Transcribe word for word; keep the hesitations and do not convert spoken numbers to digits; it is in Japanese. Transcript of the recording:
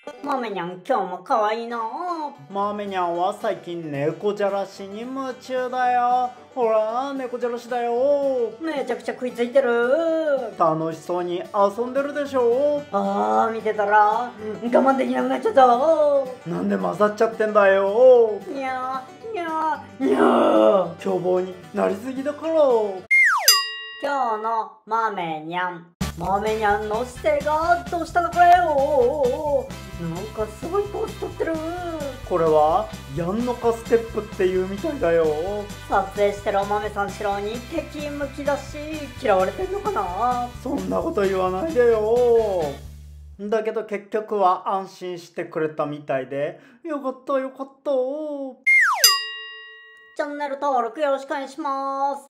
マメニャン、今日も可愛いな。 マメニャンは最近猫じゃらしに夢中だよ。ほら、猫じゃらしだよ。 めちゃくちゃ食いついてる。 楽しそうに遊んでるでしょ。 あー、見てたら我慢できなくなっちゃった。 なんで混ざっちゃってんだよ。 にゃーにゃーにゃー。 凶暴になりすぎだから。 今日のマメニャン、マメニャンの姿勢がどうしたのこれよ。なんかすごいポーズ取ってる。 これはやんのかステップっていうみたいだよ。 撮影してるお豆さんしろに敵向きだし嫌われてんのかな。 そんなこと言わないでよ。だけど結局は安心してくれたみたいでよかったよかった。 チャンネル登録よろしくお願いします。